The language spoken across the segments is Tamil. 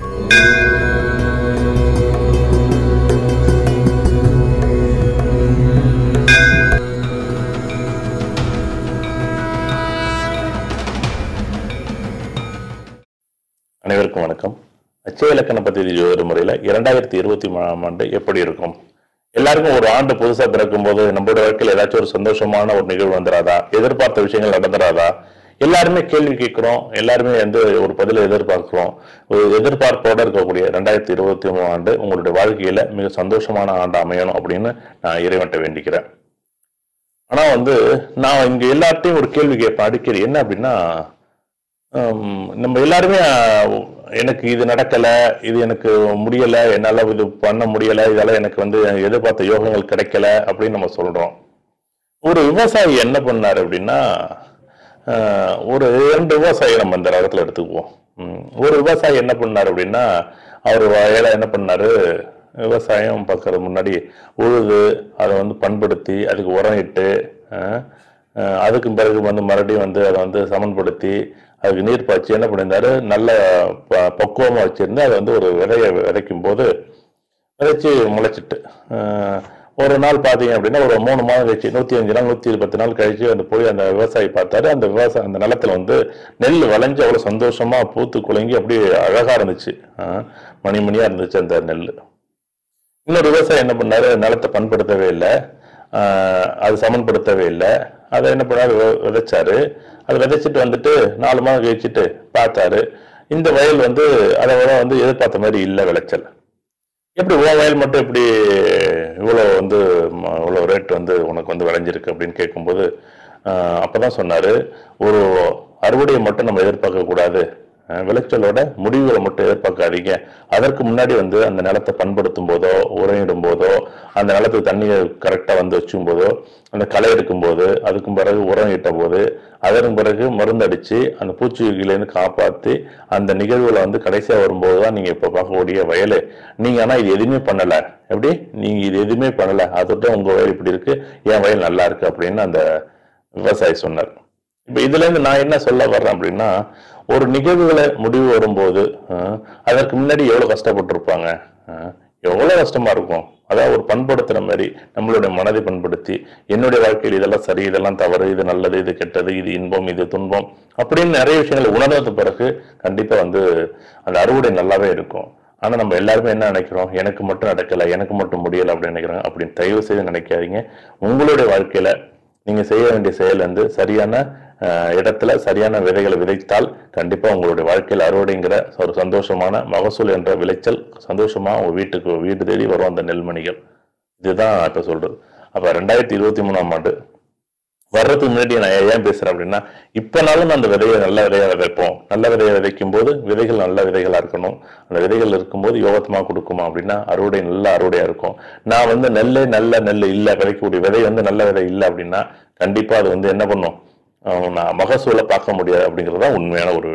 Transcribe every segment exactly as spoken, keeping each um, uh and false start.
அனைவருக்கும் வணக்கம். அச்சய இலக்கண பத்தி ஜோதிட முறையில் இரண்டாயிரத்தி இருபத்தி மூணாம் ஆண்டு எப்படி இருக்கும்? எல்லாருக்கும் ஒரு ஆண்டு புதுசா பிறக்கும் போது நம்மளுடைய வாழ்க்கையில் ஏதாச்சும் ஒரு சந்தோஷமான ஒரு நிகழ்வு வந்துடாதா? எதிர்பார்த்த விஷயங்கள் நடந்துடாதா? எல்லாருமே கேள்வி கேட்கிறோம், எல்லாருமே வந்து ஒரு பதிலை எதிர்பார்க்கிறோம். ஒரு எதிர்பார்ப்போட இருக்கக்கூடிய ரெண்டாயிரத்தி இருபத்தி மூணு ஆண்டு உங்களுடைய வாழ்க்கையில மிக சந்தோஷமான ஆண்டு அமையணும் அப்படின்னு நான் இறைவன்ட்ட வேண்டிக்கிறேன். ஆனா வந்து நான் இங்க எல்லார்ட்டையும் ஒரு கேள்வி கேட்பேன் அடிக்கடி. என்ன அப்படின்னா, நம்ம எல்லாருமே எனக்கு இது நடக்கல, இது எனக்கு முடியல, என்னால இது பண்ண முடியல, இதெல்லாம் எனக்கு வந்து எதிர்பார்த்த யோகங்கள் கிடைக்கல அப்படின்னு நம்ம சொல்றோம். ஒரு விவசாயி என்ன பண்ணாரு அப்படின்னா, ஒரு இரண்டு விவசாயி நம்ம இந்த இடத்துல எடுத்துக்குவோம். ஒரு விவசாயி என்ன பண்ணாரு அப்படின்னா, அவர் வயல என்ன பண்ணாரு, விவசாயம் பார்க்கறது முன்னாடி உழுது அதை வந்து பண்படுத்தி அதுக்கு உரம் இட்டு அதுக்கு பிறகு வந்து மறுபடியும் வந்து அதை வந்து சமன்படுத்தி அதுக்கு நீர் பாய்ச்சி என்ன பண்ணியிருந்தாரு, நல்ல பக்குவமாக வச்சிருந்து அதை வந்து ஒரு விதையை விதைக்கும் போது விதைச்சி முளைச்சிட்டு ஒரு நாள் பார்த்தீங்க அப்படின்னா ஒரு மூணு மாதம் கழிச்சு நூற்றி அஞ்சு நாள் நூற்றி பத்து நாள் கழிச்சு அந்த போய் அந்த விவசாயி பார்த்தாரு. அந்த விவசாய அந்த நிலத்துல வந்து நெல் விளைஞ்சு அவ்வளோ சந்தோஷமா பூத்து குலுங்கி அப்படியே அழகா இருந்துச்சு, மணி மணியா இருந்துச்சு அந்த நெல். இன்னொரு விவசாயி என்ன பண்ணாரு, நிலத்தை பண்படுத்தவே இல்லை, அது சமன்படுத்தவே இல்லை. அதை என்ன பண்ணாரு, விதைச்சாரு. அதை விதைச்சிட்டு வந்துட்டு நாலு மாதம் கழிச்சுட்டு பார்த்தாரு, இந்த வயல் வந்து அதை விட வந்து எதிர்பார்த்த மாதிரி இல்லை விளைச்சல். எப்படி உன் வயல் மட்டும் இப்படி இவ்வளோ வந்து இவ்வளோ ரேட் வந்து உனக்கு வந்து விளைஞ்சிருக்கு அப்படின்னு கேட்கும்போது அப்போதான் சொன்னாரு, ஒரு அறுவடையை மட்டும் நம்ம எதிர்பார்க்க கூடாது, விளைச்சலோட முடிவுகளை மட்டும் எதிர்பார்க்காதீங்க. அதற்கு முன்னாடி வந்து அந்த நிலத்தை பண்படுத்தும் போதோ உரையிடும் போதோ அந்த நிலத்துக்கு தண்ணியை கரெக்டாக வந்து வச்சுக்கும் போதோ அந்த களை எடுக்கும் போது அதுக்கும் பிறகு உரம் இட்ட போது அதற்கு பிறகு மருந்து அடிச்சு அந்த பூச்சியிலேருந்து காப்பாற்றி அந்த நிகழ்வுகளை வந்து கடைசியாக வரும்போது தான் நீங்கள் இப்போ பார்க்கக்கூடிய வயல். நீங்கள் ஆனால் இது எதுவுமே பண்ணலை, எப்படி நீங்கள் இது எதுவுமே பண்ணலை, அதோட உங்கள் வயல் இப்படி இருக்கு, என் வயல் நல்லா இருக்கு அப்படின்னு அந்த விவசாயி சொன்னார். இப்போ இதுல இருந்து நான் என்ன சொல்ல வர்றேன் அப்படின்னா, ஒரு நிகழ்வுகளை முடிவு வரும்போது அதற்கு முன்னாடி எவ்வளவு கஷ்டப்பட்டிருப்பாங்க, எவ்வளவு கஷ்டமா இருக்கும். அதாவது ஒரு பண்படுத்துற மாதிரி நம்மளுடைய மனதை பண்படுத்தி என்னுடைய வாழ்க்கையில் இதெல்லாம் சரி, இதெல்லாம் தவறு, இது நல்லது, இது கெட்டது, இது இன்பம், இது துன்பம் அப்படின்னு நிறைய விஷயங்களை உணர்ந்த பிறகு கண்டிப்பா வந்து அந்த அறுவடை நல்லாவே இருக்கும். ஆனா நம்ம எல்லாருமே என்ன நினைக்கிறோம், எனக்கு மட்டும் நடக்கல, எனக்கு மட்டும் முடியல அப்படின்னு நினைக்கிறோம். அப்படின்னு தயவு செய்து நினைக்காதீங்க. உங்களுடைய வாழ்க்கையில நீங்க செய்ய வேண்டிய செயல் வந்து சரியான இடத்துல சரியான விதைகளை விதைத்தால் கண்டிப்பா உங்களுடைய வாழ்க்கையில் அறுவடைங்கிற ஒரு சந்தோஷமான மகசூல் என்ற விளைச்சல் சந்தோஷமா உங்க வீட்டுக்கு வீடு தேடி வரும் அந்த நெல்மணிகள். இதுதான் இப்ப சொல்றது. அப்ப ரெண்டாயிரத்தி இருபத்தி மூணாம் ஆண்டு வர்றதுக்கு முன்னாடி நான் ஏன் பேசுறேன் அப்படின்னா, இப்பனாலும் அந்த விதையை நல்ல விதையா விதைப்போம். நல்ல விதையை விதைக்கும் போது விதைகள் நல்ல விதைகளா இருக்கணும். அந்த விதைகள் இருக்கும்போது யோகத்தமா கொடுக்குமா அப்படின்னா அறுவடை நல்ல அறுவடையா இருக்கும். நான் வந்து நெல்லை நல்ல நெல் இல்லை, விதைக்கக்கூடிய விதை வந்து நல்ல விதை இல்லை அப்படின்னா கண்டிப்பா அது வந்து என்ன பண்ணும், நான் மகசூலை பார்க்க முடியாது அப்படிங்கிறது தான் உண்மையான ஒரு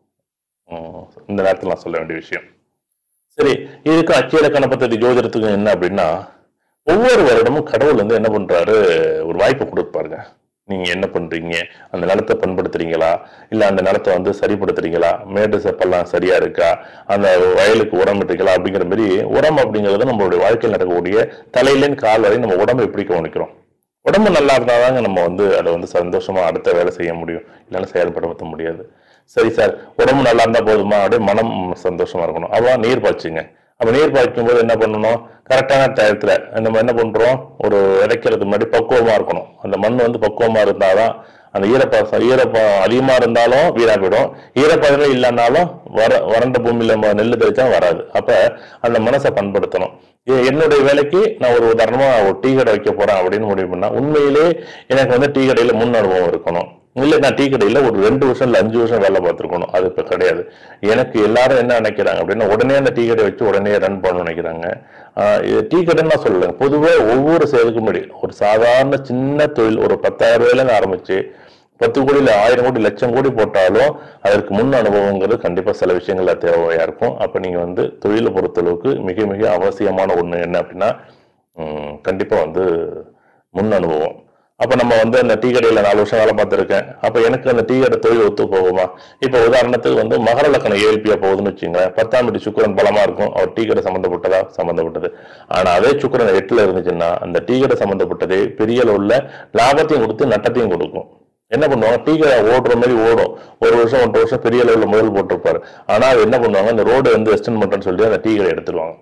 இந்த நேரத்தில் நான் சொல்ல வேண்டிய விஷயம். சரி, இதுக்கு அச்சய இலக்கண பத்தி ஜோதிடத்துக்கு என்ன அப்படின்னா, ஒவ்வொரு வருடமும் கடவுள் வந்து என்ன பண்றாரு, ஒரு வாய்ப்பு கொடுப்பாருங்க. நீங்க என்ன பண்றீங்க, அந்த நிலத்தை பண்படுத்துறீங்களா, இல்ல அந்த நிலத்தை வந்து சரிப்படுத்துறீங்களா, மேடு செப்பெல்லாம் சரியா இருக்கா, அந்த வயலுக்கு உரம் இட்டுங்களா அப்படிங்கிற மாதிரி. உரம் அப்படிங்கிறது நம்மளுடைய வாழ்க்கையில் நடக்கக்கூடிய தலையிலேன்னு கால் வரை நம்ம உடம்பு எப்படி கவனிக்கிறோம். உடம்பு நல்லா இருந்தாதாங்க நம்ம வந்து அதை வந்து சந்தோஷமா அடுத்த வேலை செய்ய முடியும், இல்லைன்னா செயல்படுத்த முடியாது. சரி சார், உடம்பு நல்லா இருந்தா போதுமா, அப்படியே மனம் சந்தோஷமா இருக்கணும். அவ்வளோ நீர் பாய்ச்சுங்க. அப்ப நீர் பாய்க்கும் போது என்ன பண்ணணும், கரெக்டான டயத்துல நம்ம என்ன பண்றோம், ஒரு விதைக்கிறதுக்கு முன்னாடி பக்குவமா இருக்கணும். அந்த மண் வந்து பக்குவமா இருந்தாதான் அந்த ஈரப்பதம் ஈரப்பதம் அதிகமா இருந்தாலும் வீணா போயிடும், ஈரப்பதமே இல்லைன்னாலும் வர வறண்ட பூமியில நெல் தெளிச்சா வராது. அப்ப அந்த மனசை பண்படுத்தணும். என்னுடைய வேலைக்கு நான் ஒரு உதாரணமா ஒரு டீ கடை வைக்க போறேன் அப்படின்னு முடிவு பண்ணா உண்மையிலே எனக்கு வந்து டீ கடையில முன் அனுபவம் இருக்கணும். இல்லை நான் டீ கடையில ஒரு ரெண்டு வருஷம் இல்லை அஞ்சு வருஷம் வேலை பார்த்துருக்கணும். அது இப்போ கிடையாது. எனக்கு எல்லாரும் என்ன நினைக்கிறாங்க அப்படின்னா, உடனே அந்த டீ கடை வச்சு உடனே ரன் பண்ணணும்னு நினைக்கிறாங்க. இது டீ கடைன்னு நான் சொல்லலைங்க, பொதுவாக ஒவ்வொரு செயலுக்கு முன்னாடி ஒரு சாதாரண சின்ன தொழில் ஒரு பத்தாயிரம் ரூபாயிலேருந்து ஆரம்பிச்சு பத்து கோடி இல்லை ஆயிரம் கோடி லட்சம் கோடி போட்டாலும் அதற்கு முன் அனுபவங்கிறது கண்டிப்பா சில விஷயங்கள்ல தேவையா இருக்கும். அப்ப நீங்க வந்து தொழிலை பொறுத்தளவுக்கு மிக மிக அவசியமான ஒண்ணு என்ன அப்படின்னா, உம் கண்டிப்பா வந்து முன் அனுபவம். அப்ப நம்ம வந்து அந்த டீ கடையில நாலு வருஷம் வேலை பார்த்துருக்கேன். அப்ப எனக்கு அந்த டீ கடை தொழில் ஒத்து போகுமா? இப்ப உதாரணத்துக்கு வந்து மகர லக்னம் ஏஎல்பியா போகுதுன்னு வச்சுங்களேன். பத்தாம் வீட்டு சுக்கிரன் பலமா இருக்கும். அவர் டீ கடை சம்பந்தப்பட்டதா சம்பந்தப்பட்டது. ஆனா அதே சுக்கிரன் எட்டுல இருந்துச்சுன்னா அந்த டீ கடை சம்பந்தப்பட்டதே பெரிய அளவுல லாபத்தையும் கொடுத்து நட்டத்தையும் கொடுக்கும். என்ன பண்ணுவாங்க, டீ கடை ஓடுற மாதிரி ஓடும். ஒரு வருஷம் ஒன்றரை வருஷம் பெரிய அளவுல முதல் போட்டிருப்பாரு. ஆனா அது என்ன பண்ணுவாங்க, அந்த ரோடு வந்து எக்ஸ்டெண்ட் பண்றேன்னு சொல்லி அந்த டீ கடை எடுத்துருவாங்க.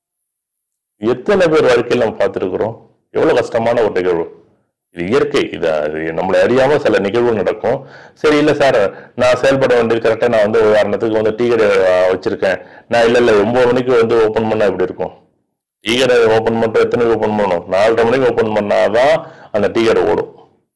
எத்தனை பேர் வாழ்க்கையில் நம்ம பார்த்துருக்கிறோம். எவ்வளவு கஷ்டமான ஒரு நிகழ்வு. இது இயற்கை. இது அது நம்மளை அறியாம சில நிகழ்வுகள் நடக்கும். சரி இல்ல சார், நான் செயல்பட வேண்டியது கரெக்டா, நான் வந்து உதாரணத்துக்கு வந்து டீ கடை வச்சிருக்கேன், நான் இல்ல இல்ல ஒன்பது மணிக்கு வந்து ஓபன் பண்ணா எப்படி இருக்கும்? டீ கடை ஓபன் பண்ற எத்தனை ஓபன் பண்ணணும்? நாலரை மணிக்கு ஓபன் பண்ணாதான் அந்த டீ கடை ஓடும்.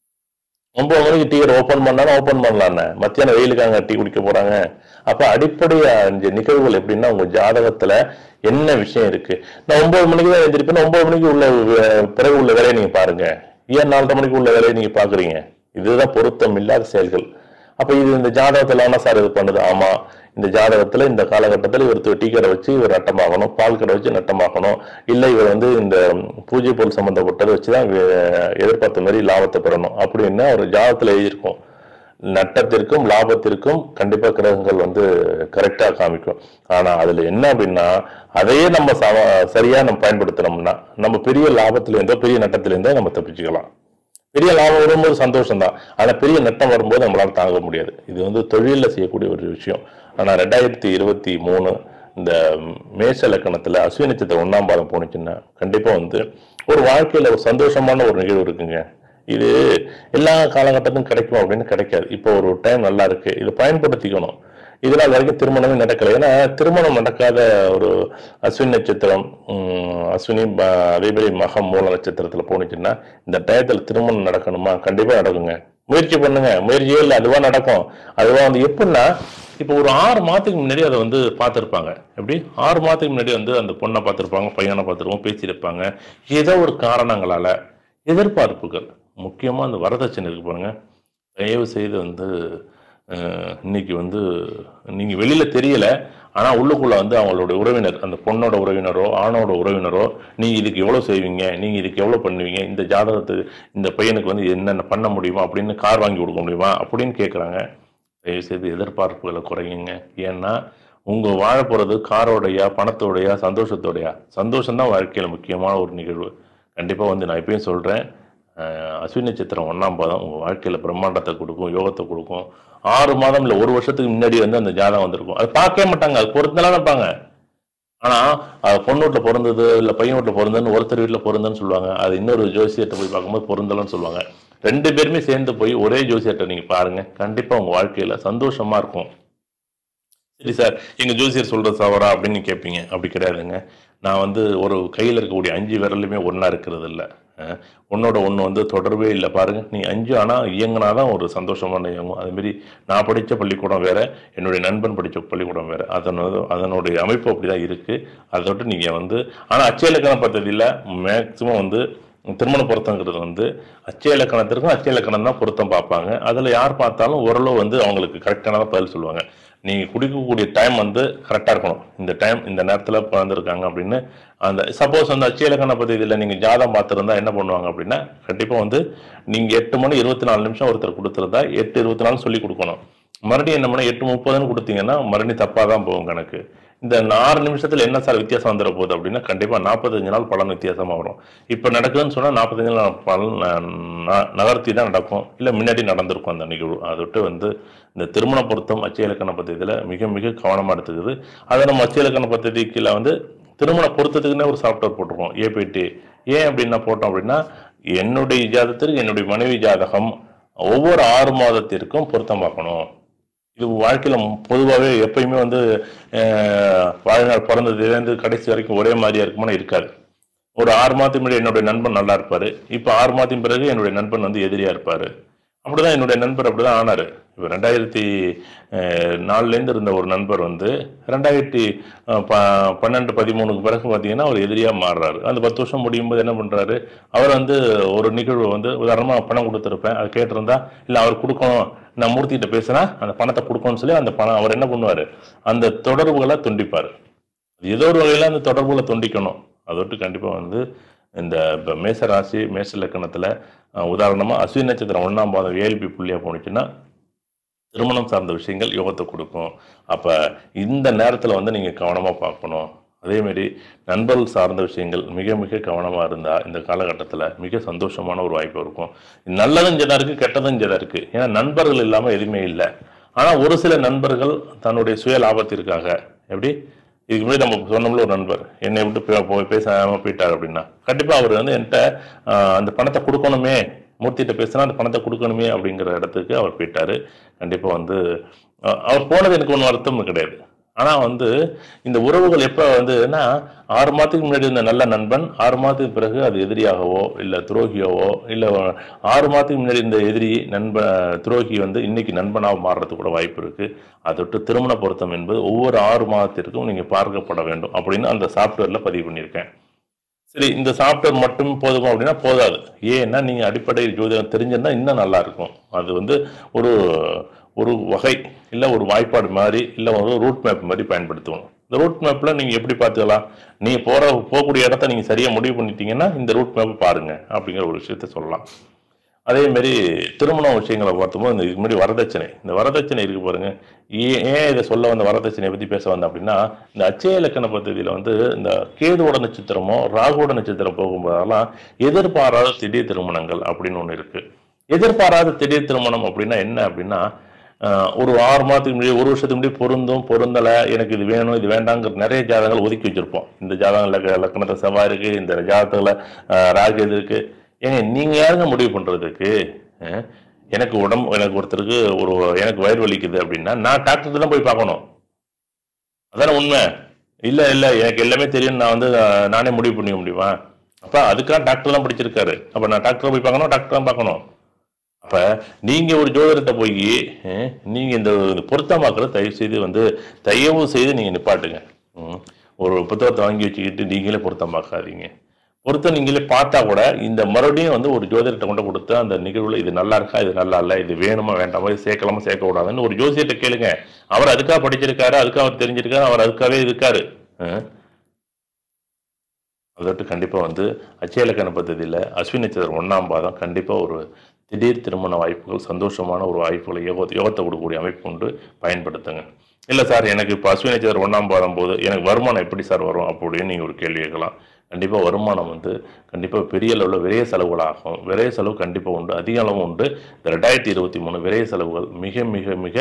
ஒன்பது மணிக்கு டீ கடை ஓபன் பண்ணாலும் ஓபன் பண்ணலான்னு மத்தியானம் வெயிலுக்காங்க டீ குடிக்க போறாங்க. அப்ப அடிப்படையா இந்த நிகழ்வுகள் எப்படின்னா, உங்க ஜாதகத்துல என்ன விஷயம் இருக்கு. நான் ஒன்பது மணிக்கு தான் எழுந்திருப்பேன். ஒன்பது மணிக்கு உள்ள பிறகு உள்ள வேலையை நீங்க பாருங்க. ஏன் நாலரை மணிக்கு உள்ள வேலையை நீங்க பாக்குறீங்க? இதுதான் பொருத்தம் இல்லாத செயல்கள். அப்ப இது இந்த ஜாதகத்துல என்ன சார் இது பண்ணுது? ஆமா, இந்த ஜாதகத்துல இந்த காலகட்டத்தில் இவர் டீ கடை வச்சு இவர் நட்டமாகணும், பால் கடை வச்சு நட்டமாகணும், இல்லை இவர் வந்து இந்த பூஜை பொருள் சம்பந்தப்பட்டதை வச்சுதான் எதிர்பார்த்த மாதிரி லாபத்தை பெறணும் அப்படின்னு ஒரு ஜாதகத்துல எழுதியிருக்கும். நட்டத்திற்கும் லாபத்திற்கும் கண்டிப்பா கிரகங்கள் வந்து கரெக்டா காமிக்கும். ஆனா அதுல என்ன அப்படின்னா, அதையே நம்ம சரியா நம்ம பயன்படுத்தினோம்னா நம்ம பெரிய லாபத்துல இருந்தோ பெரிய நட்டத்துல இருந்தோ நம்ம தப்பிச்சுக்கலாம். பெரிய லாபம் வரும்போது சந்தோஷம் தான். ஆனா பெரிய நட்டம் வரும்போது நம்மளால தாங்க முடியாது. இது வந்து தொழில செய்யக்கூடிய ஒரு விஷயம். ஆனா ரெண்டாயிரத்தி இருபத்தி மூணு இந்த மேஷ லக்கணத்துல அஸ்வினி நட்சத்திரம் ஒன்னாம் பாதம் போனுச்சுன்னா கண்டிப்பா வந்து ஒரு வாழ்க்கையில ஒரு சந்தோஷமான ஒரு நிகழ்வு இருக்குங்க. இது எல்லா காலகட்டத்திலும் கிடைக்கும் அப்படின்னு கிடைக்காது. இப்போ ஒரு டைம் நல்லா இருக்கு, இதை பயன்படுத்திக்கணும். இதனால் வரைக்கும் திருமணமே நடக்கல. ஏன்னா திருமணம் நடக்காத ஒரு அஸ்வினி நட்சத்திரம், உம் அஸ்வினி அதே மாதிரி மகம் மூல நட்சத்திரத்துல போனுச்சுன்னா இந்த டயத்துல திருமணம் நடக்கணுமா? கண்டிப்பா நடக்குங்க. முயற்சி பண்ணுங்க. முயற்சியே இல்லை, அதுவா நடக்கும். அதுவா வந்து எப்படின்னா, இப்போ ஒரு ஆறு மாதத்துக்கு முன்னாடி அதை வந்து பார்த்துருப்பாங்க. எப்படி ஆறு மாதத்துக்கு முன்னாடி வந்து அந்த பொண்ணை பார்த்துருப்பாங்க, பையனை பார்த்துருப்போம், பேசியிருப்பாங்க. ஏதோ ஒரு காரணங்களால எதிர்பார்ப்புகள், முக்கியமாக அந்த வரதட்சணை இருக்கு பாருங்க. தயவு செய்து வந்து இன்னைக்கு வந்து நீங்க வெளியில தெரியல, ஆனா உள்ளுக்குள்ள வந்து அவங்களோட உறவினர், அந்த பொண்ணோட உறவினரோ ஆணோட உறவினரோ, நீங்க இதுக்கு எவ்வளவு செய்வீங்க, நீங்க இதுக்கு எவ்வளவு பண்ணுவீங்க, இந்த ஜாதகத்துக்கு இந்த பையனுக்கு வந்து என்னென்ன பண்ண முடியுமா அப்படின்னு, கார் வாங்கி கொடுக்க முடியுமா அப்படின்னு கேட்குறாங்க. தயவு செய்து எதிர்பார்ப்புகளை குறையுங்க. ஏன்னா உங்க வாழ போறது காரோடையா, பணத்தோடையா, சந்தோஷத்தோடையா? சந்தோஷம் தான் வாழ்க்கையில முக்கியமான ஒரு நிகழ்வு. கண்டிப்பா வந்து நான் இப்பயும் சொல்றேன், அஸ்வினி நட்சத்திரம் ஒன்னாம் பாதம் உங்க வாழ்க்கையில பிரம்மாண்டத்தை கொடுக்கும், யோகத்தை கொடுக்கும். ஆறு மாதம் இல்ல ஒரு வருஷத்துக்கு முன்னாடி வந்து அந்த ஜாதகம் வந்திருக்கும். அது பார்க்கவே மாட்டாங்க, அது பொருத்தலாம் நினைப்பாங்க. ஆனா அது பொண்ணு வீட்டுல பிறந்தது இல்ல பையன் வீட்டுல பிறந்ததுன்னு ஒருத்தர் வீட்டுல பிறந்ததுன்னு சொல்லுவாங்க. அது இன்னொரு ஜோசியத்தை போய் பார்க்கும்போது பொருந்தலன்னு சொல்லுவாங்க. ரெண்டு பேருமே சேர்ந்து போய் ஒரே ஜோசியத்தை நீங்க பாருங்க, கண்டிப்பா உங்க வாழ்க்கையில சந்தோஷமா இருக்கும். சரி சார், எங்க ஜோசியர் சொல்றது தவறா அப்படின்னு கேட்பீங்க. அப்படி கிடையாதுங்க. நான் வந்து ஒரு கையில் இருக்கக்கூடிய அஞ்சு விரலுமே ஒன்னா இருக்கிறது இல்லை. ஒன்னோட ஒன்று வந்து தொடர்பே இல்லை பாருங்க. நீ அஞ்சு ஆனால் இயங்கினாதான் ஒரு சந்தோஷமான இயங்கும். அதுமாரி நான் படித்த பள்ளிக்கூடம் வேற, என்னுடைய நண்பன் படித்த பள்ளிக்கூடம் வேற. அதனோட அதனுடைய அமைப்பு அப்படிதான் இருக்கு. அதை விட்டு நீங்க வந்து, ஆனால் அச்சய இலக்கண பദ്ധதியில் மேக்சிமம் வந்து திருமண பொருத்தங்கிறது வந்து அச்சய இலக்கணத்திற்கும் அச்சய இலக்கணம் தான் பொருத்தம் பார்ப்பாங்க. அதில் யார் பார்த்தாலும் ஓரளவு வந்து அவங்களுக்கு கரெக்டான பதில் சொல்லுவாங்க. நீங்க குடிக்கக்கூடிய டைம் வந்து கரெக்டா இருக்கணும். இந்த டைம் இந்த நேரத்துல பிறந்திருக்காங்க அப்படின்னு. அந்த சப்போஸ் வந்து அச்சய இலக்கண பദ്ധதியில் நீங்க ஜாதகம் பார்த்துருந்தா என்ன பண்ணுவாங்க அப்படின்னா, கண்டிப்பா வந்து நீங்க எட்டு மணி இருபத்தி நாலு நிமிஷம் ஒருத்தர் கொடுத்துருந்தா எட்டு இருபத்தி நாலு சொல்லி கொடுக்கணும். மறுபடியும் என்ன பண்ண எட்டு முப்பதுன்னு கொடுத்தீங்கன்னா மறுபடியும் தப்பா தான் போகும் கணக்கு. இந்த ஆறு நிமிஷத்துல என்ன சார் வித்தியாசம் வந்துட போகுது அப்படின்னா, கண்டிப்பா நாற்பத்தஞ்சு நாள் பலன் வித்தியாசமா வரும். இப்ப நடக்குதுன்னு சொன்னா நாற்பத்தஞ்சு நாள் பலன் நகர்த்தி தான் நடக்கும், இல்ல முன்னாடி நடந்திருக்கும் அந்த நிகழ்வு. அதை விட்டு வந்து இந்த திருமண பொருத்தம் அச்சய இலக்கண பദ്ധதியில மிக மிக கவனமா எடுத்துக்குது. அதை நம்ம அச்சய இலக்கண பദ്ധதிக்குள்ள வந்து திருமண பொருத்தத்துக்குன்னே ஒரு சாஃப்ட்வேர் போட்டிருக்கோம், ஏபிடி. ஏன் அப்படின்னா போட்டோம் அப்படின்னா, என்னுடைய ஜாதகத்திற்கு என்னுடைய மனைவி ஜாதகம் ஒவ்வொரு ஆறு மாதத்திற்கும் பொருத்தம் பார்க்கணும். இது வாழ்க்கையில பொதுவாகவே எப்பயுமே வந்து வாழ்நாள் பிறந்ததுலேருந்து கடைசி வரைக்கும் ஒரே மாதிரியா இருக்குமானா இருக்காது. ஒரு ஆறு மாதத்துக்கு முன்னாடி என்னுடைய நண்பன் நல்லா இருப்பாரு, இப்போ ஆறு மாதத்துக்கு பிறகு என்னுடைய நண்பன் வந்து எதிரியா இருப்பாரு. அப்படிதான் என்னுடைய நண்பர் அப்படிதான் ஆனாரு. இப்போ ரெண்டாயிரத்தி நாலுலேருந்து இருந்த ஒரு நண்பர் வந்து ரெண்டாயிரத்தி ப பன்னெண்டு பதிமூணுக்கு பிறகு பார்த்தீங்கன்னா அவர் எதிரியா மாறுறாரு. அந்த பத்து வருஷம் முடியும் போது என்ன பண்றாரு, அவர் வந்து ஒரு நிகழ்வு வந்து உதாரணமாக பணம் கொடுத்துருப்பேன், அது கேட்டிருந்தா இல்லை அவர் கொடுக்கணும், நான் மூர்த்திகிட்ட பேசுனா அந்த பணத்தை கொடுக்கணும்னு சொல்லி அந்த பணம் அவர் என்ன பண்ணுவார், அந்த தொடர்புகளை துண்டிப்பார். ஏதோ ஒரு வகையில் அந்த தொடர்புகளை துண்டிக்கணும். அதை விட்டு கண்டிப்பாக வந்து இந்த மேச ராசி மேச லக்கணத்தில் உதாரணமாக அஸ்வினி நட்சத்திரம் ஒன்றாம் பாதம் ஏஎல்பி புள்ளியாக போணுச்சுன்னா திருமணம் சார்ந்த விஷயங்கள் யோகத்தை கொடுக்கும். அப்போ இந்த நேரத்தில் வந்து நீங்கள் கவனமாக பார்க்கணும். அதேமாரி நண்பர்கள் சார்ந்த விஷயங்கள் மிக மிக கவனமாக இருந்தால் இந்த காலகட்டத்தில் மிக சந்தோஷமான ஒரு வாய்ப்பு இருக்கும். நல்லதும் ஜெதா இருக்குது, கெட்டதும் ஜெதா இருக்குது. ஏன்னா நண்பர்கள் இல்லாமல் எதுவுமே இல்லை. ஆனால் ஒரு சில நண்பர்கள் தன்னுடைய சுய லாபத்திற்காக எப்படி இதுக்கு முன்னாடி நம்ம சொன்னோம்ல, ஒரு நண்பர் என்னை விட்டு போய் பேசாமல் போயிட்டார் அப்படின்னா கண்டிப்பாக அவர் வந்து என்கிட்ட அந்த பணத்தை கொடுக்கணுமே, மூர்த்திகிட்ட பேசினா அந்த பணத்தை கொடுக்கணுமே அப்படிங்கிற இடத்துக்கு அவர் போயிட்டார். கண்டிப்பாக வந்து அவர் போனது எனக்கு ஒன்றும் அர்த்தம் கிடையாது. ஆனால் வந்து இந்த உறவுகள் எப்போ வந்துன்னா ஆறு மாதத்துக்கு முன்னாடி இருந்த நல்ல நண்பன் ஆறு மாதத்துக்கு பிறகு அது எதிரியாகவோ இல்லை துரோகியாவோ, இல்லை ஆறு மாதத்துக்கு முன்னாடி இருந்த எதிரி நண்ப துரோகி வந்து இன்னைக்கு நண்பனாக மாறுறதுக்கு கூட வாய்ப்பு இருக்குது. அதை விட்டு திருமண பொருத்தம் என்பது ஒவ்வொரு ஆறு மாதத்திற்கும் நீங்கள் பார்க்கப்பட வேண்டும் அப்படின்னு அந்த சாஃப்ட்வேரில் பதிவு பண்ணியிருக்கேன். சரி, இந்த சாஃப்ட்வேர் மட்டும் போதுமா அப்படின்னா போதாது. ஏன்னா நீங்கள் அடிப்படை ஜோதிடம் தெரிஞ்சிருந்தால் இன்னும் நல்லா இருக்கும். அது வந்து ஒரு ஒரு வகை இல்லை ஒரு வாய்ப்பாடு மாதிரி இல்லை ஒரு ரூட் மேப் மாதிரி பயன்படுத்துவோம். இந்த ரூட் மேப்பில் நீங்கள் எப்படி பார்த்துக்கலாம், நீங்கள் போகிற போகக்கூடிய இடத்த நீங்கள் சரியாக முடிவு பண்ணிட்டீங்கன்னா இந்த ரூட் மேப்பை பாருங்கள் அப்படிங்கிற ஒரு விஷயத்த சொல்லலாம். அதேமாரி திருமண விஷயங்களை பார்த்தோமோ இந்த இதுக்கு முன்னாடி வரதட்சணை, இந்த வரதட்சணை இருக்குது பாருங்கள். ஏன் ஏன் இதை சொல்ல வந்த வரதட்சணையை பற்றி பேச வந்தேன் அப்படின்னா, இந்த அச்சய இலக்கண பദ്ധதியில் வந்து இந்த கேதுவோட நட்சத்திரமோ ராகுவோட நட்சத்திரம் போகும்போதெல்லாம் எதிர்பாராத திடீர் திருமணங்கள் அப்படின்னு ஒன்று இருக்குது. எதிர்பாராத திடீர் திருமணம் அப்படின்னா என்ன அப்படின்னா, ஒரு ஆறு மாதத்துக்கு முன்னாடி ஒரு வருஷத்துக்கு முன்னாடி பொருந்தும் பொருந்தலை, எனக்கு இது வேணும் இது வேண்டாங்கிற நிறைய ஜாதகங்கள் ஒதுக்கி வச்சுருப்போம். இந்த ஜாதகம் லக்கணத்தில் செவ்வாய் இருக்குது, இந்த ஜாதகத்தில் ராகு எது இருக்குது. ஏங்க நீங்கள் யாருங்க முடிவு பண்ணுறதுக்கு? எனக்கு உடம்பு எனக்கு ஒருத்தருக்கு ஒரு எனக்கு வயிறு வலிக்குது அப்படின்னா நான் டாக்டர்கிட்ட தான் போய் பார்க்கணும். அதான உண்மை. இல்லை இல்லை எனக்கு எல்லாமே தெரியும் நான் வந்து நானே முடிவு பண்ணிக்க முடியுமா? அப்போ அதுக்காக டாக்டர்லாம் படிச்சிருக்காரு. அப்போ நான் டாக்டரை போய் பார்க்கணும், டாக்டர் தான் பார்க்கணும். அப்போ நீங்கள் ஒரு ஜோதிடத்தை போய் நீங்கள் இந்த பொருத்தமாக்குறது தயவு செய்து வந்து தயவு செய்து நீங்கள் நிப்பாட்டுங்க. ஒரு புத்தகத்தை வாங்கி வச்சுக்கிட்டு நீங்களே பொருத்தம் பார்க்காதீங்க. பொருத்தம் நீங்களே பார்த்தா கூட இந்த மறுபடியும் வந்து ஒரு ஜோதிடத்தை கொண்டு கொடுத்து அந்த நிகழ்வில் இது நல்லா இருக்கா, இது நல்லா இல்லை, இது வேணுமா வேண்டாமா, இது சேர்க்கலாமா சேர்க்கக்கூடாதுன்னு ஒரு ஜோசியத்தை கேளுங்க. அவர் அதுக்காக படிச்சிருக்காரு, அதுக்காக அவர் தெரிஞ்சிருக்காரு, அவர் அதுக்காகவே இருக்காரு. அதற்கு கண்டிப்பாக வந்து அச்சய இலக்கண பദ്ധதியில் அஸ்வினி நட்சத்திரம் ஒன்றாம் பாதம் கண்டிப்பாக ஒரு திடீர் திருமண வாய்ப்புகள், சந்தோஷமான ஒரு வாய்ப்புகளை யோக யோகத்தை கொடுக்கக்கூடிய அமைப்பு கொண்டு பயன்படுத்துங்க. இல்லை சார் எனக்கு இப்போ அஸ்வினி நட்சத்திரம் ஒன்றாம் பாதம் போது எனக்கு வருமானம் எப்படி சார் வரும் அப்படின்னு நீங்கள் ஒரு கேள்வி கேட்கலாம். கண்டிப்பாக வருமானம் வந்து கண்டிப்பாக பெரிய அளவில் விரைய செலவுகள் ஆகும். விரைய செலவு கண்டிப்பாக உண்டு, அதிக அளவும் உண்டு. இந்த ரெண்டாயிரத்தி இருபத்தி மூணு விரைய செலவுகள் மிக மிக மிக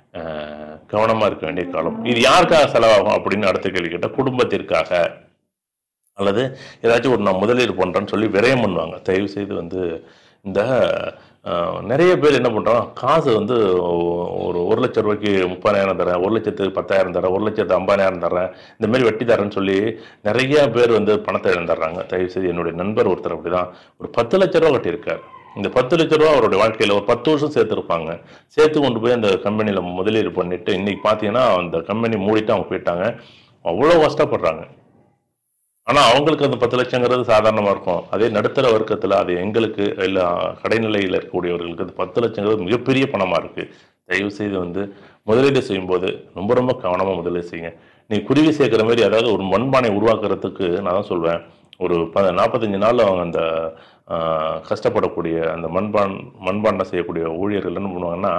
கவனமாக இருக்க வேண்டிய காலம். இது யாருக்காக செலவாகும் அப்படின்னு அடுத்த கேள்வி கேட்டால் குடும்பத்திற்காக அல்லது ஏதாச்சும் ஒரு நான் முதலீடு பண்ணுறேன்னு சொல்லி விரயம் பண்ணுவாங்க. தயவு செய்து வந்து இந்த நிறைய பேர் என்ன பண்ணுறாங்க, காசு வந்து ஒரு ஒரு லட்சம் ரூபாய்க்கு முப்பதாயிரம் தரேன், ஒரு லட்சத்துக்கு பத்தாயிரம் தரேன், ஒரு லட்சத்து ஐம்பதாயிரம் தரேன், இந்த மாதிரி வெட்டி தரேன்னு சொல்லி நிறைய பேர் வந்து பணத்தை இழந்துடுறாங்க. தயவு செய்து என்னுடைய நண்பர் ஒருத்தர் அப்படி தான் ஒரு பத்து லட்ச ரூபா கட்டியிருக்கார். இந்த பத்து லட்ச ரூபா அவருடைய வாழ்க்கையில் ஒரு பத்து வருஷம் சேர்த்துருப்பாங்க. சேர்த்து கொண்டு போய் அந்த கம்பெனியில் முதலீடு பண்ணிட்டு இன்னைக்கு பார்த்தீங்கன்னா அந்த கம்பெனி மூடிட்டு அவங்க போயிட்டாங்க. அவ்வளோ கஷ்டப்படுறாங்க. ஆனால் அவங்களுக்கு அந்த பத்து லட்சங்கிறது சாதாரணமாக இருக்கும். அதே நடுத்தர வர்க்கத்தில் அது எங்களுக்கு இல்லை கடைநிலையில் இருக்கக்கூடியவர்களுக்கு அது பத்து லட்சங்கிறது மிகப்பெரிய பணமாக இருக்குது. தயவு செய்து வந்து முதலீடு செய்யும்போது ரொம்ப ரொம்ப கவனமாக முதலீடு செய்யுங்க. நீ குருவி சேர்க்குற மாதிரி அதாவது ஒரு மண்பானை உருவாக்குறதுக்கு நான் தான் சொல்வேன், ஒரு ப நாற்பத்தஞ்சு நாள் அவங்க அந்த கஷ்டப்படக்கூடிய அந்த மண்பான் மண்பாண்டை செய்யக்கூடிய ஊழியர்கள் என்ன பண்ணுவாங்கன்னா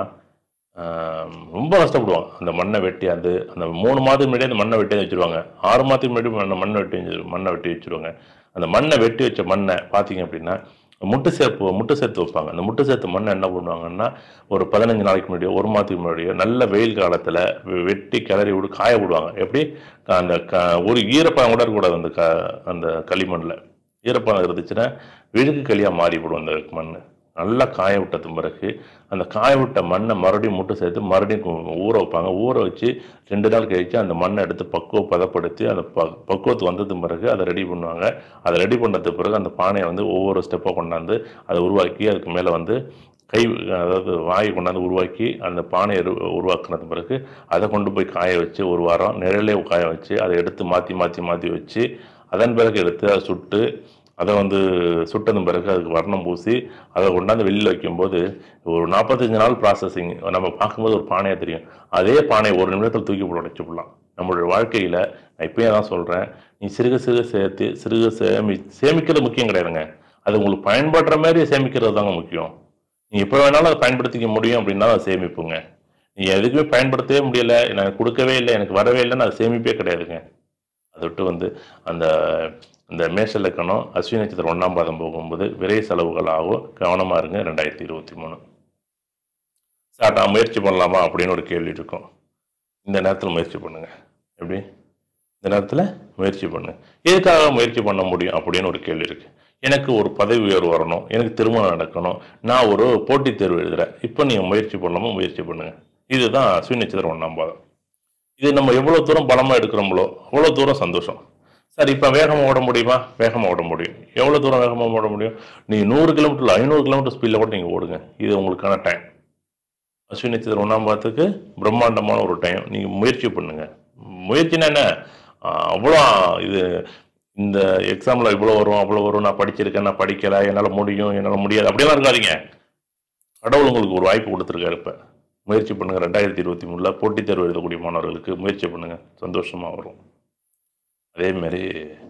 ரொம்ப கஷ்டப்படுவாங்க. அந்த மண்ணை வெட்டி அது அந்த மூணு மாதத்துக்கு முன்னாடி அந்த மண்ணை வெட்டி வச்சுருவாங்க. ஆறு மாதத்துக்கு முன்னாடி மண்ணை மண்ணை வெட்டி மண்ணை வெட்டி வச்சுருவாங்க. அந்த மண்ணை வெட்டி வச்ச மண்ணை பார்த்தீங்க அப்படின்னா முட்டு சேர்ப்பு முட்டு சேர்த்து வைப்பாங்க. அந்த முட்டு சேர்த்து மண்ணை என்ன பண்ணுவாங்கன்னா ஒரு பதினஞ்சு நாளைக்கு முன்னாடியோ ஒரு மாதத்துக்கு முன்னாடியோ நல்ல வெயில் காலத்தில் வெட்டி கிளறி விட்டு காய விடுவாங்க. எப்படி அந்த க ஒரு ஈரப்பதம் கூட இருக்கக்கூடாது அந்த க அந்த களிமண்ணில். ஈரப்பதம் இருந்துச்சுன்னா விழுக்கு களியாக மாறிவிடும் அந்த மண். நல்லா காய விட்டது பிறகு அந்த காய விட்ட மண்ணை மறுபடியும் முட்டை சேர்த்து மறுபடியும் ஊற வைப்பாங்க. ஊற வச்சு ரெண்டு நாள் கழிச்சு அந்த மண்ணை எடுத்து பக்குவ பதப்படுத்தி அந்த ப பக்குவத்துக்கு வந்தது பிறகு அதை ரெடி பண்ணுவாங்க. அதை ரெடி பண்ணதுக்கு பிறகு அந்த பானையை வந்து ஒவ்வொரு ஸ்டெப்பாக கொண்டாந்து அதை உருவாக்கி அதுக்கு மேலே வந்து கை அதாவது வாயை கொண்டாந்து உருவாக்கி அந்த பானையை உருவாக்குனது பிறகு அதை கொண்டு போய் காய வச்சு ஒரு வாரம் நிழலே காய வச்சு அதை எடுத்து மாற்றி மாற்றி மாற்றி வச்சு அதன் பிறகு எடுத்து அதை சுட்டு அதை வந்து சுட்டதும் பிறகு அதுக்கு வர்ணம் பூசி அதை கொண்டாந்து வெளியில் வைக்கும்போது ஒரு நாற்பத்தஞ்சு நாள் ப்ராசஸிங் நம்ம பார்க்கும்போது ஒரு பானையாக தெரியும். அதே பானை ஒரு நிமிடத்தில் தூக்கி போட உடைச்சுடலாம். நம்மளுடைய வாழ்க்கையில் நான் இப்பயும் தான் சொல்கிறேன், நீ சிறுக சிறுக சேர்த்து சிறுக சேமி சேமிக்கிறது முக்கியம் கிடையாதுங்க. அது உங்களுக்கு பயன்படுற மாதிரி சேமிக்கிறது தாங்க முக்கியம். நீ எப்போ வேணாலும் அதை பயன்படுத்திக்க முடியும் அப்படின்னா அதை சேமிப்புங்க. நீ எதுக்குமே பயன்படுத்தவே முடியலை, எனக்கு கொடுக்கவே இல்லை, எனக்கு வரவே இல்லைன்னு அது சேமிப்பே கிடையாதுங்க. அதை விட்டு வந்து அந்த இந்த மேஷ லக்கணம் அஸ்வினி நட்சத்திரம் ஒன்றாம் பாதம் போகும்போது விரை செலவுகள் ஆகும், கவனமாக இருங்க. ரெண்டாயிரத்தி இருபத்தி மூணு சார் நான் முயற்சி பண்ணலாமா அப்படின்னு ஒரு கேள்வி இருக்கும். இந்த நேரத்தில் முயற்சி பண்ணுங்க. எப்படி இந்த நேரத்தில் முயற்சி பண்ணுங்க. எதுக்காக முயற்சி பண்ண முடியும் அப்படின்னு ஒரு கேள்வி இருக்கு. எனக்கு ஒரு பதவி உயர்வு வரணும், எனக்கு திருமணம் நடக்கணும், நான் ஒரு போட்டித் தேர்வு எழுதுறேன், இப்போ நீங்கள் முயற்சி பண்ணலாமா? முயற்சி பண்ணுங்க. இதுதான் அஸ்வினி நட்சத்திரம் ஒன்றாம் பாதம். இது நம்ம எவ்வளோ தூரம் பலமாக எடுக்கிறோம்களோ அவ்வளோ தூரம் சந்தோஷம். சார் இப்போ வேகமாக ஓட முடியுமா? வேகமாக ஓட முடியும். எவ்வளோ தூரம் வேகமாக ஓட முடியும்? நீங்கள் நூறு கிலோமீட்டர் ஐநூறு கிலோமீட்டர் ஸ்பீடில் கூட நீங்கள் ஓடுங்க. இது உங்களுக்கான டைம். அஸ்வினி நட்சத்திரம் ஒன்றாம் பாதத்துக்கு பிரம்மாண்டமான ஒரு டைம். நீங்கள் முயற்சி பண்ணுங்க. முயற்சினா என்ன, அவ்வளோ இது இந்த எக்ஸாமில் இவ்வளோ வரும் அவ்வளோ வரும், நான் படிச்சிருக்கேன், நான் படிக்கலை, என்னால் முடியும், என்னால் முடியாது அப்படியெல்லாம் இருக்காதீங்க. கடவுள் உங்களுக்கு ஒரு வாய்ப்பு கொடுத்துருக்காரு. இப்போ முயற்சி பண்ணுங்கள். ரெண்டாயிரத்தி இருபத்தி மூணில் போட்டித் தேர்வு எழுதக்கூடிய மாணவர்களுக்கு முயற்சி பண்ணுங்கள், சந்தோஷமாக வரும். அதேமாரி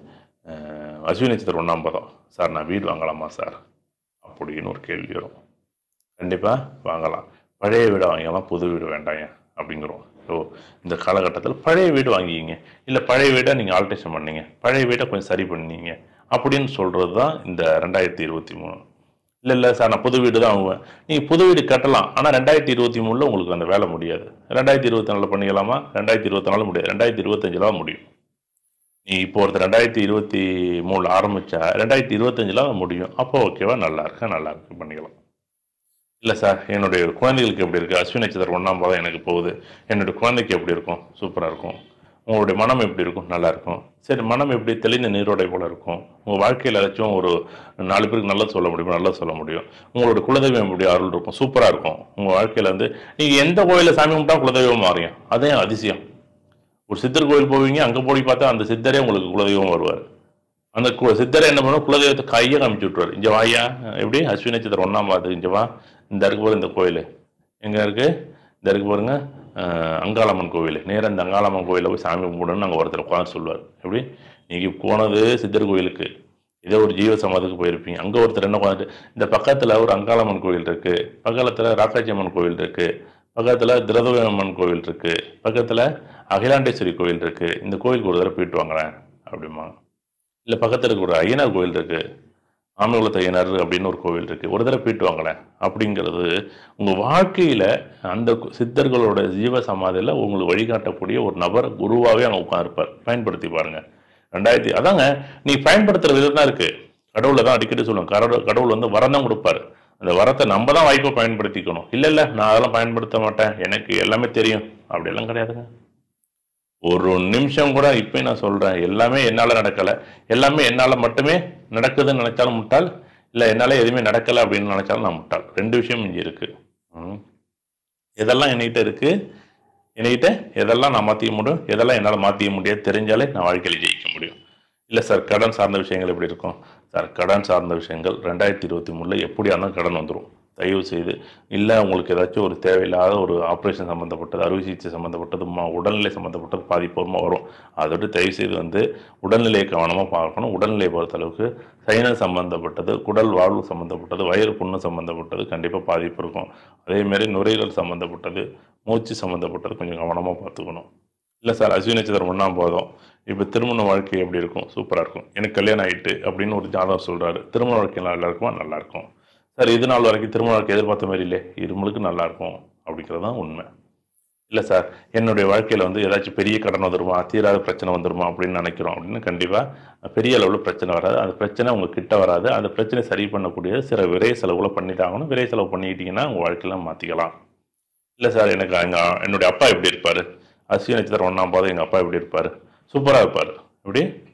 அஸ்வினி நட்சத்திரம் ஒன்றாம் பாதம், சார் நான் வீடு வாங்கலாமா சார் அப்படின்னு ஒரு கேள்வி வரும். கண்டிப்பாக வாங்கலாம். பழைய வீடை வாங்கிக்கலாம், புது வீடு வேண்டாங்க அப்படிங்கிறோம். ஸோ இந்த காலகட்டத்தில் பழைய வீடு வாங்கிக்கிங்க, இல்லை பழைய வீடை நீங்கள் ஆல்ட்ரேஷன் பண்ணீங்க, பழைய வீடை கொஞ்சம் சரி பண்ணீங்க அப்படின்னு சொல்கிறது தான் இந்த ரெண்டாயிரத்தி இருபத்தி மூணு. இல்லை இல்லை சார் நான் புது வீடு தான் வாங்குவேன். நீங்கள் புது வீடு கட்டலாம், ஆனால் ரெண்டாயிரத்தி இருபத்தி மூணில் உங்களுக்கு அந்த வேலை முடியாது. ரெண்டாயிரத்தி இருபத்தி நாலில் பண்ணிக்கலாமா? ரெண்டாயிரத்தி இருபத்தி நாலு முடியாது, ரெண்டாயிரத்தி இருபத்தஞ்சில் தான் முடியும். நீ இப்போ ஒருத்தர் ரெண்டாயிரத்தி இருபத்தி மூணில் ஆரம்பித்தா ரெண்டாயிரத்தி இருபத்தஞ்சில் தான் முடியும். அப்போ ஓகேவா, நல்லா இருக்கேன், நல்லா இருக்கு, பண்ணிக்கலாம். இல்லை சார் என்னுடைய குழந்தைகளுக்கு எப்படி இருக்குது, அஸ்வினி நட்சத்திரம் ஒன்றாம் பாதம் எனக்கு போகுது, என்னுடைய குழந்தைக்கு எப்படி இருக்கும்? சூப்பராக இருக்கும். உங்களுடைய மனம் எப்படி இருக்கும்? நல்லா இருக்கும். சரி, மனம் எப்படி? தெளிந்த நீரோடை போல் இருக்கும். உங்கள் வாழ்க்கையில் ஏதாச்சும் ஒரு நாலு பேருக்கு நல்லது சொல்ல முடியும், நல்லது சொல்ல முடியும். உங்களோட குலதெய்வம் எப்படி? அருள் இருக்கும், சூப்பராக இருக்கும். உங்கள் வாழ்க்கையில் வந்து நீங்கள் எந்த கோயிலில் சாமி கும்பிட்டா குலதெய்வம் மாறியும். அதே அதிசயம். ஒரு சித்தர் கோயில் போவீங்க, அங்கே போய் பார்த்தா அந்த சித்தரே உங்களுக்கு குலதெய்வம் வருவார். அந்த சித்தரை என்ன பண்ணுவோம், குலதெய்வத்தை கையை காமிச்சு விட்டுருவார். இங்கே வாயா, எப்படி அஸ்வினி நட்சத்திரம் ஒன்றாம் பாதத்துக்கு இங்கே வா, இந்த இருக்கு பாரு இந்த கோயில் எங்கே இருக்குது, இந்த இருக்கு பாருங்க அங்காளம்மன் கோவில், நேராக இந்த அங்காளம்மன் கோயிலில் போய் சாமி கும்பிடணும்னு நாங்கள் ஒருத்தர் உட்காந்து சொல்லுவார். எப்படி நீங்கள் போனது சித்தர் கோயிலுக்கு, இதே ஒரு ஜீவ சமாதிக்கு போயிருப்பீங்க. அங்கே ஒருத்தர் என்ன உட்காந்துட்டு, இந்த பக்கத்தில் ஒரு அங்காளம்மன் கோவில் இருக்குது, பக்கத்தில் ராக்காச்சி அம்மன் கோவில் இருக்குது, பக்கத்தில் திரௌபதி கோவில் இருக்குது, பக்கத்தில் அகிலாண்டேஸ்வரி கோவில் இருக்குது, இந்த கோயிலுக்கு ஒரு தடவை போயிட்டு வாங்குறேன் அப்படிமா. இல்லை பக்கத்தில் இருக்க ஒரு ஐயனார் கோவில் இருக்குது, ஆமைகுளத்து ஐயனார் அப்படின்னு ஒரு கோவில் இருக்குது, ஒரு தடவை போயிட்டு வாங்களேன் அப்படிங்கிறது உங்கள் வாழ்க்கையில் அந்த சித்தர்களோட ஜீவ சமாதியில் உங்களுக்கு வழிகாட்டக்கூடிய ஒரு நபர் குருவாகவே அங்கே உட்காந்துருப்பார். பயன்படுத்தி பாருங்கள். ரெண்டாயிரத்தி அதாங்க நீ பயன்படுத்துகிற விதம் தான் இருக்குது. கடவுளை தான் அடிக்கடி சொல்லுவோம், கடவுள் கடவுள் வந்து வரம் தான் கொடுப்பார். அந்த வரத்தை நம்ம தான் வாய்ப்பை பயன்படுத்திக்கணும். இல்லை இல்லை நான் அதெல்லாம் பயன்படுத்த மாட்டேன், எனக்கு எல்லாமே தெரியும் அப்படியெல்லாம் கிடையாதுங்க. ஒரு நிமிஷம் கூட இப்போ நான் சொல்கிறேன், எல்லாமே என்னால் நடக்கலை, எல்லாமே என்னால் மட்டுமே நடக்குதுன்னு நினைச்சாலும் முட்டாள், இல்லை என்னால் எதுவுமே நடக்கலை அப்படின்னு நினைச்சாலும் நான் முட்டாள். ரெண்டு விஷயம் இங்கே இருக்குது. எதெல்லாம் என்கிட்ட இருக்குது, என்கிட்ட எதெல்லாம் நான் மாற்றிக்க முடியும், எதெல்லாம் என்னால் மாற்றிக்க முடியாது தெரிஞ்சாலே நான் வாழ்க்கையில் ஜெயிக்க முடியும். இல்லை சார் கடன் சார்ந்த விஷயங்கள் எப்படி இருக்கும்? சார் கடன் சார்ந்த விஷயங்கள் ரெண்டாயிரத்தி இருபத்தி மூணில் எப்படியா இருந்தாலும் கடன் வந்துடும். தயவு செய்து இல்லை உங்களுக்கு ஏதாச்சும் ஒரு தேவையில்லாத ஒரு ஆப்ரேஷன் சம்மந்தப்பட்டது, அறுவை சிகிச்சை சம்மந்தப்பட்டது, உடல்நிலை சம்மந்தப்பட்டது பாதிப்பூர்வமாக வரும். அதோடு தயவு செய்து வந்து உடல்நிலையை கவனமாக பார்க்கணும். உடல்நிலையை பொறுத்தளவுக்கு சைனஸ் சம்மந்தப்பட்டது, குடல் வாழ்வு சம்மந்தப்பட்டது, வயிறு புண்ணு சம்மந்தப்பட்டது கண்டிப்பாக பாதிப்பு இருக்கும். அதேமாரி நுரையீரல் சம்மந்தப்பட்டது, மூச்சு சம்மந்தப்பட்டது கொஞ்சம் கவனமாக பார்த்துக்கணும். இல்லை சார் அஸ்வினி நட்சத்திரம் ஒன்றாம் பாதம், இப்போ திருமண வாழ்க்கை எப்படி இருக்கும்? சூப்பராக இருக்கும். எனக்கு கல்யாணம் ஆகிட்டு அப்படின்னு ஒரு ஜாதகம் சொல்கிறாரு, திருமண வாழ்க்கை நல்லா இருக்குமா? நல்லாயிருக்கும். சார் இது நாள் வரைக்கும் திருமண வாழ்க்கை எதிர்பார்த்த மாதிரி இல்லை, இருமலுக்கு நல்லாயிருக்கும் அப்படிங்கிறது தான் உண்மை. இல்லை சார் என்னுடைய வாழ்க்கையில் வந்து ஏதாச்சும் பெரிய கடன் வந்துடுமா, தீராத பிரச்சனை வந்துடுமா அப்படின்னு நினைக்கிறோம் அப்படின்னா கண்டிப்பாக பெரிய அளவில் பிரச்சனை வராது. அந்த பிரச்சனை உங்கள் கிட்ட வராது. அந்த பிரச்சனை சரி பண்ணக்கூடிய சில விரை செலவுகளை பண்ணி தாங்கணும். விரை செலவு பண்ணிக்கிட்டிங்கன்னா உங்கள் வாழ்க்கையெல்லாம் மாற்றிக்கலாம். இல்லை சார் எனக்கு எங்கள் என்னுடைய அப்பா எப்படி இருப்பார்? அஸ்வினி நட்சத்திரம் ஒன்றாம் பாதம் எங்கள் அப்பா எப்படி இருப்பார்? சூப்பராக இருப்பார். எப்படி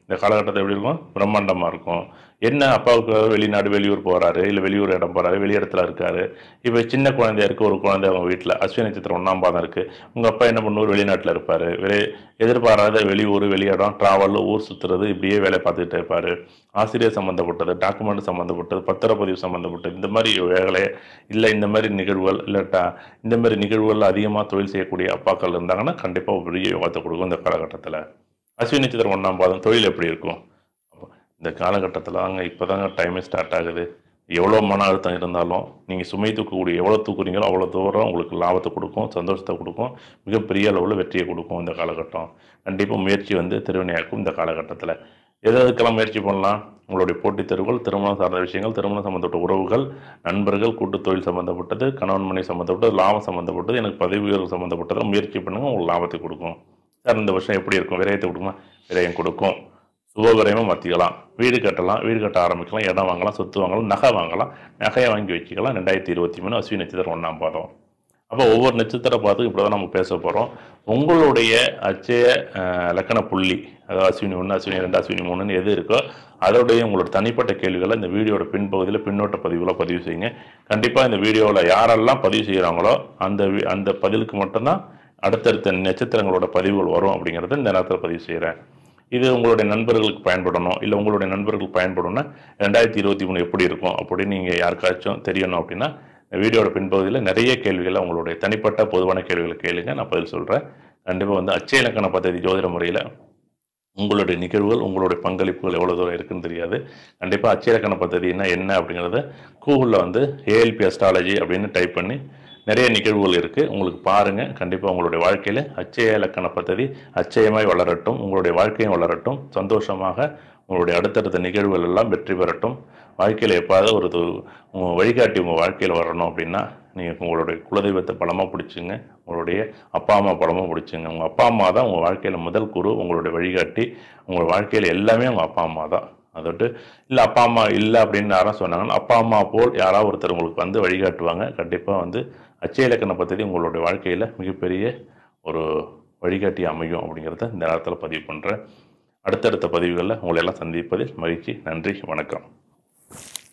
இந்த காலகட்டத்தில் எப்படி இருக்கும்? பிரம்மாண்டமாக இருக்கும். என்ன அப்பாவுக்கு வெளிநாடு வெளியூர் போகிறாரு, இல்லை வெளியூர் இடம் போகிறாரு, வெளி இடத்துல இருக்காரு. இப்போ சின்ன குழந்தையா இருக்குது, ஒரு குழந்தை அவங்க வீட்டில் அஸ்வினி நட்சத்திரம் ஒன்றாம் பாதம் இருக்குது. உங்கள் அப்பா என்ன பண்ணுவார்? வெளிநாட்டில் இருப்பார். வெளி எதிர்பாராத வெளியூர் வெளியிடம் ட்ராவல் ஊர் சுற்றுறது இப்படியே வேலை பார்த்துக்கிட்டே இருப்பார். ஆசிரியர் சம்மந்தப்பட்டது, டாக்குமெண்ட் சம்மந்தப்பட்டது, பத்திரப்பதிவு சம்மந்தப்பட்டது, இந்த மாதிரி வேலை இல்லை இந்த மாதிரி நிகழ்வுகள் இல்லை டா இந்த மாதிரி நிகழ்வுகள் அதிகமாக தொழில் செய்யக்கூடிய அப்பாக்கள் இருந்தாங்கன்னா கண்டிப்பாக ஒரு பெரிய யோகத்தை கொடுக்கும் இந்த காலகட்டத்தில். அஸ்வினி நட்சத்திரம் ஒன்றாம் பாதம் தொழில் எப்படி இருக்கும்? இந்த காலகட்டத்தில் தாங்க இப்போ தாங்க டைமே ஸ்டார்ட் ஆகுது. எவ்வளோ மன அழுத்தம் இருந்தாலும் நீங்கள் சுமை தூக்கக்கூடிய எவ்வளோ தூக்குறீங்களோ அவ்வளோ தூரம் உங்களுக்கு லாபத்தை கொடுக்கும், சந்தோஷத்தை கொடுக்கும், மிகப்பெரிய அளவில் வெற்றியை கொடுக்கும் இந்த காலகட்டம். கண்டிப்பாக முயற்சி வந்து திருவினையாக்கும் இந்த காலகட்டத்தில். எது எதுக்கெல்லாம் முயற்சி பண்ணலாம்? உங்களுடைய போட்டித் தேர்வுகள், திருமணம் சார்ந்த விஷயங்கள், திருமணம் சம்மந்தப்பட்ட உறவுகள், நண்பர்கள், கூட்டு தொழில் சம்மந்தப்பட்டது, கணவன் மனைவி சம்மந்தப்பட்டது, லாபம் சம்மந்தப்பட்டது, எனக்கு பதவி உயர்வு சம்மந்தப்பட்டது முயற்சி பண்ணுங்கள், உங்களுக்கு லாபத்தை கொடுக்கும். சார் இந்த வருஷம் எப்படி இருக்கும்? விரயத்தை கொடுக்குமா? விரயம் கொடுக்கும். சுபவிரயமாக மாற்றிக்கலாம், வீடு கட்டலாம், வீடு கட்ட ஆரம்பிக்கலாம், இடம் வாங்கலாம், சொத்து வாங்கலாம், நகை வாங்கலாம், நகையை வாங்கி வச்சுக்கலாம். ரெண்டாயிரத்தி இருபத்தி மூணு அஸ்வினி நட்சத்திரம் ஒன்றாம் பாதம். அப்போ ஒவ்வொரு நட்சத்திர பார்த்து இப்படி தான் நம்ம பேச போகிறோம். உங்களுடைய அச்சய லக்கண புள்ளி, அதாவது அஸ்வினி ஒன்று, அஸ்வினி ரெண்டு, அஸ்வினி மூணுன்னு எது இருக்கோ அதோடைய உங்களோட தனிப்பட்ட கேள்விகளை இந்த வீடியோட பின்பகுதியில் பின்னோட்ட பதிவில் பதிவு செய்யுங்க. கண்டிப்பாக இந்த வீடியோவில் யாரெல்லாம் பதிவு செய்கிறாங்களோ அந்த அந்த பதிலுக்கு மட்டும்தான் அடுத்தடுத்த நட்சத்திரங்களோட பதிவுகள் வரும் அப்படிங்கிறத இந்த நேரத்தில் பதிவு செய்கிறேன். இது உங்களுடைய நண்பர்களுக்கு பயன்படணும், இல்லை உங்களுடைய நண்பர்களுக்கு பயன்படணும்னா ரெண்டாயிரத்தி இருபத்தி மூணு எப்படி இருக்கும் அப்படின்னு நீங்கள் யாருக்காச்சும் தெரியணும் அப்படின்னா வீடியோட பின்பகுதியில் நிறைய கேள்விகளை உங்களுடைய தனிப்பட்ட பொதுவான கேள்விகளை கேளுங்க, நான் பதில் சொல்கிறேன். கண்டிப்பாக வந்து அச்சய இலக்கண பദ്ധதி ஜோதிட முறையில் உங்களுடைய நிகழ்வுகள், உங்களுடைய பங்களிப்புகள் எவ்வளோ தூரம் இருக்குன்னு தெரியாது. கண்டிப்பாக அச்சய இலக்கண பദ്ധதினா என்ன அப்படிங்கிறத கூகுளில் வந்து ஏஎல்பி அஸ்ட்ராலஜி அப்படின்னு டைப் பண்ணி நிறைய நிகழ்வுகள் இருக்குது, உங்களுக்கு பாருங்கள். கண்டிப்பாக உங்களுடைய வாழ்க்கையில் அச்சய இலக்கண பദ്ധதி அச்சயமாய் வளரட்டும், உங்களுடைய வாழ்க்கையும் வளரட்டும், சந்தோஷமாக உங்களுடைய அடுத்தடுத்த நிகழ்வுகள் எல்லாம் வெற்றி பெறட்டும். வாழ்க்கையில் எப்பாவது ஒரு உங்கள் வழிகாட்டி உங்கள் வாழ்க்கையில் வரணும் அப்படின்னா நீங்கள் உங்களுடைய குலதெய்வத்தை பலமாக பிடிச்சிங்க, உங்களுடைய அப்பா அம்மா பலமாக பிடிச்சிங்க. உங்கள் அப்பா அம்மா தான் உங்கள் வாழ்க்கையில் முதல் குரு, உங்களுடைய வழிகாட்டி. உங்கள் வாழ்க்கையில் எல்லாமே உங்கள் அப்பா அம்மா தான். அதோட்டு இல்லை அப்பா அம்மா இல்லை அப்படின்னு யாரும் சொன்னாங்கன்னா அப்பா அம்மா போல் யாராவது ஒருத்தர் உங்களுக்கு வந்து வழிகாட்டுவாங்க. கண்டிப்பாக வந்து அச்சய இலக்கண பദ്ധதி உங்களுடைய வாழ்க்கையில் மிகப்பெரிய ஒரு வழிகாட்டி அமையும் அப்படிங்கிறத இந்த நேரத்தில் பதிவு பண்ணுறேன். அடுத்தடுத்த பதிவுகளில் உங்களை எல்லாம் சந்திப்பதில் மகிழ்ச்சி. நன்றி, வணக்கம்.